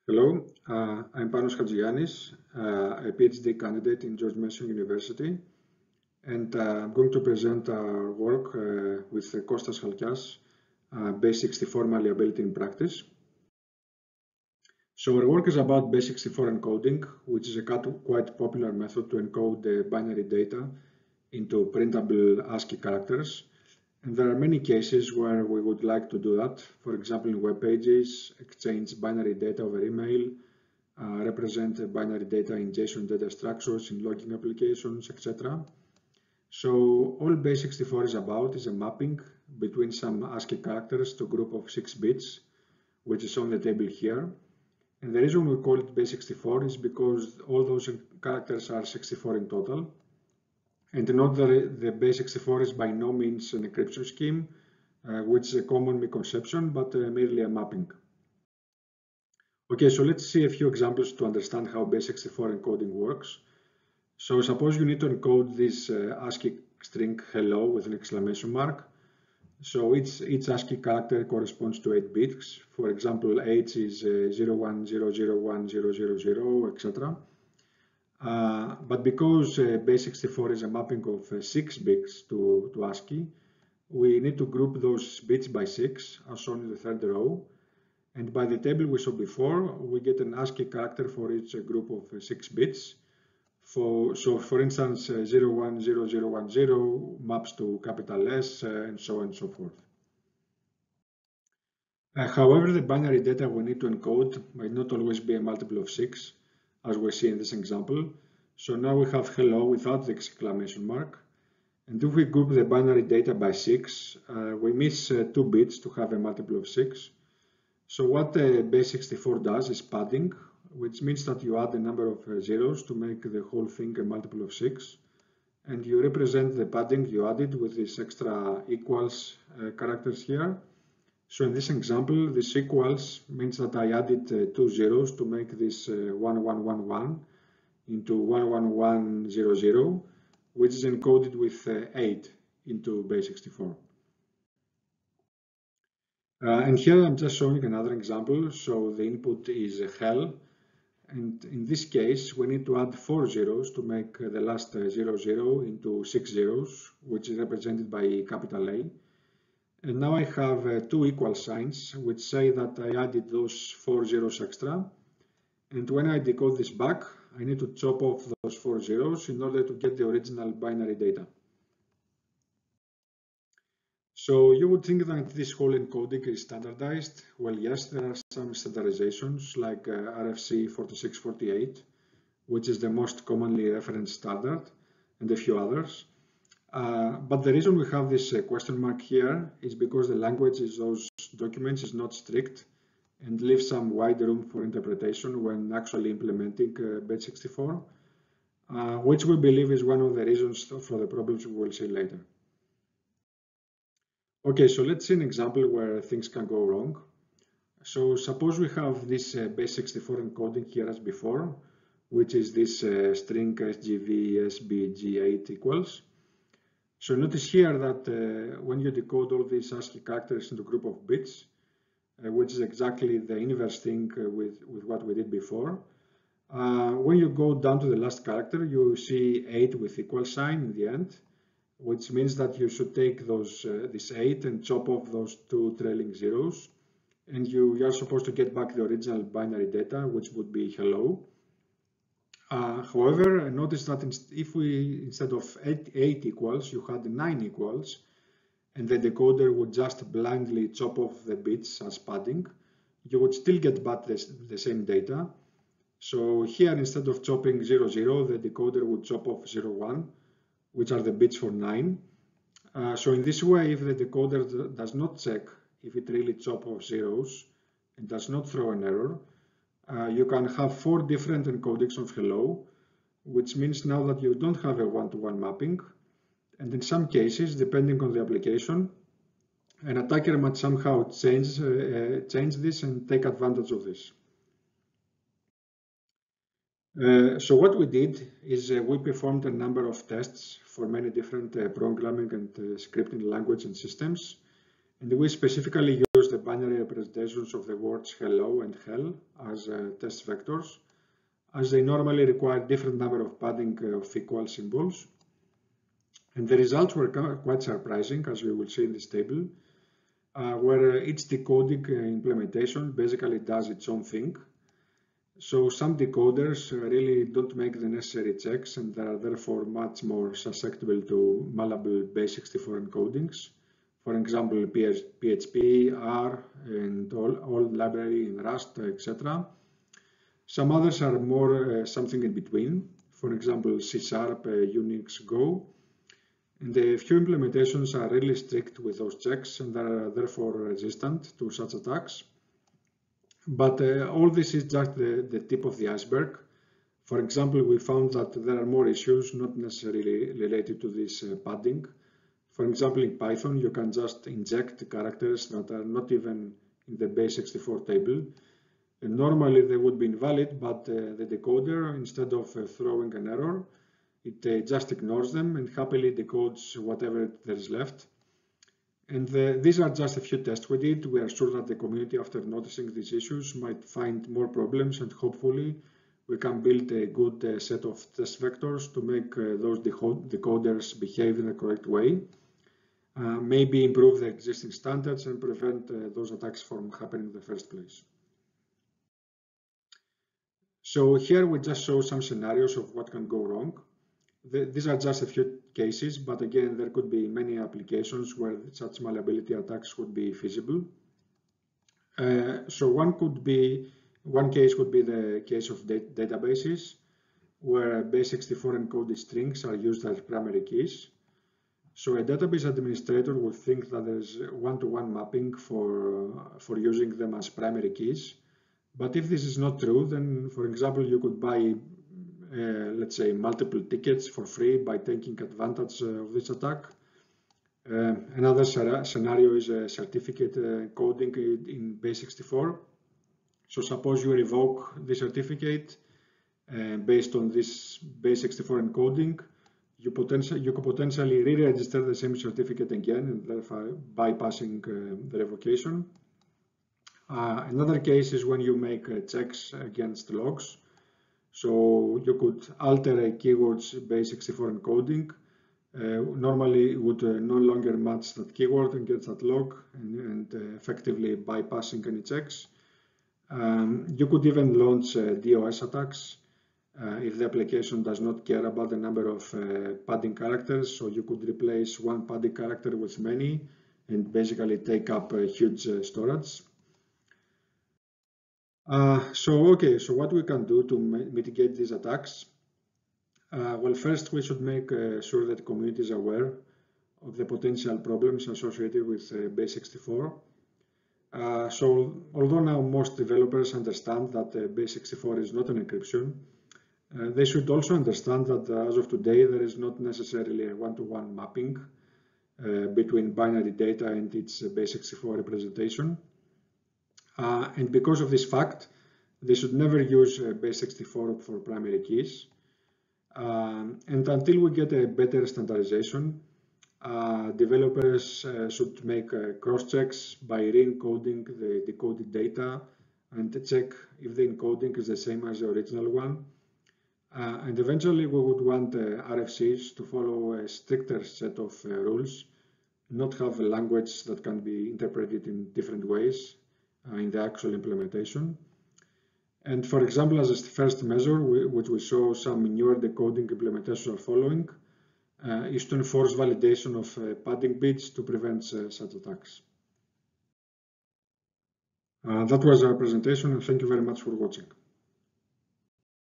Hello, I'm Panos Hadjiannis, a PhD candidate in George Mason University, and I'm going to present our work with Kostas Halkias, Base64 Malleability in Practice. So our work is about Base64 encoding, which is a quite popular method to encode binary data into printable ASCII characters. And there are many cases where we would like to do that. For example, in web pages, exchange binary data over email, represent binary data in JSON data structures, in logging applications, etc. So all Base64 is about is a mapping between some ASCII characters to a group of 6 bits, which is on the table here. And the reason we call it Base64 is because all those characters are 64 in total. And note that the Base64 is by no means an encryption scheme, which is a common misconception, but merely a mapping. Okay, so let's see a few examples to understand how Base64 encoding works. So suppose you need to encode this ASCII string hello with an exclamation mark. So each ASCII character corresponds to 8 bits. For example, H is 01001000, etc. But because Base64 is a mapping of 6 bits to ASCII, we need to group those bits by 6, as shown in the third row. And by the table we saw before, we get an ASCII character for each group of 6 bits. So for instance, 010010 maps to capital S, and so on and so forth. However, the binary data we need to encode might not always be a multiple of 6, as we see in this example. So now we have hello without the exclamation mark. And if we group the binary data by 6, we miss 2 bits to have a multiple of 6. So what Base64 does is padding, which means that you add a number of zeros to make the whole thing a multiple of 6. And you represent the padding you added with these extra equals characters here. So in this example, this equals means that I added 2 zeros to make this 1111 into 11100, which is encoded with 8 into Base64. And here I'm just showing another example. So the input is hell. And in this case, we need to add 4 zeros to make the last 00 into 6 zeros, which is represented by capital A. And now I have 2 equal signs, which say that I added those 4 zeros extra. And when I decode this back, I need to chop off those 4 zeros in order to get the original binary data. So you would think that this whole encoding is standardized. Well, yes, there are some standardizations like RFC 4648, which is the most commonly referenced standard, and a few others. But the reason we have this question mark here is because the language of those documents is not strict and leaves some wide room for interpretation when actually implementing Base64, which we believe is one of the reasons for the problems we will see later. Okay, so let's see an example where things can go wrong. So suppose we have this Base64 encoding here as before, which is this string SGV SBG8 equals. So notice here that when you decode all these ASCII characters into a group of bits, which is exactly the inverse thing with what we did before, when you go down to the last character, you see 8 with equal sign in the end, which means that you should take this 8 and chop off those 2 trailing zeros, and you are supposed to get back the original binary data, which would be hello. However, notice that if we, instead of 8 equals, you had 9 equals, and the decoder would just blindly chop off the bits as padding, you would still get back the same data. So here, instead of chopping 00, the decoder would chop off 01, which are the bits for 9. So in this way, if the decoder does not check if it really chops off zeros and does not throw an error, you can have 4 different encodings of hello, which means now that you don't have a one-to-one mapping. And in some cases, depending on the application, an attacker might somehow change this and take advantage of this. So what we did is we performed a number of tests for many different programming and scripting language and systems. And we specifically used the binary representations of the words hello and hell as test vectors, as they normally require different number of padding of equal symbols. And the results were quite surprising, as we will see in this table, where each decoding implementation basically does its own thing. So some decoders really don't make the necessary checks and are therefore much more susceptible to malleable base64 encodings. For example, PHP, R, and all library in Rust, etc. Some others are more something in between. For example, C#, Unix, Go. And a few implementations are really strict with those checks and are therefore resistant to such attacks. But all this is just the tip of the iceberg. For example, we found that there are more issues not necessarily related to this padding. For example, in Python, you can just inject characters that are not even in the base64 table. And normally they would be invalid, but the decoder, instead of throwing an error, it just ignores them and happily decodes whatever there is left. And these are just a few tests we did. We are sure that the community, after noticing these issues, might find more problems, and hopefully we can build a good set of test vectors to make those decoders behave in the correct way. Maybe improve the existing standards and prevent those attacks from happening in the first place. So here we just show some scenarios of what can go wrong. These are just a few cases, but again, there could be many applications where such malleability attacks would be feasible. So one case would be the case of databases, where base64 encoded strings are used as primary keys. So a database administrator would think that there's one-to-one mapping for using them as primary keys. But if this is not true, then, for example, you could buy, let's say, multiple tickets for free by taking advantage of this attack. Another scenario is a certificate coding in base64. So suppose you revoke the certificate based on this base64 encoding. You could potentially re-register the same certificate again and therefore bypassing the revocation. Another case is when you make checks against logs. So you could alter a keyword's base64 encoding. Normally it would no longer match that keyword and get that log and effectively bypassing any checks. You could even launch DOS attacks if the application does not care about the number of padding characters. So you could replace one padding character with many and basically take up huge storage. So what we can do to mitigate these attacks? Well, first we should make sure that the community is aware of the potential problems associated with base64. So although now most developers understand that base64 is not an encryption, they should also understand that as of today there is not necessarily a one-to-one mapping between binary data and its base64 representation. And because of this fact, they should never use base64 for primary keys. And until we get a better standardization, developers should make cross-checks by re-encoding the decoded data and check if the encoding is the same as the original one. And eventually we would want RFCs to follow a stricter set of rules, not have a language that can be interpreted in different ways in the actual implementation. And for example, as a first measure, which we saw some newer decoding implementations are following, is to enforce validation of padding bits to prevent such attacks. That was our presentation, and thank you very much for watching.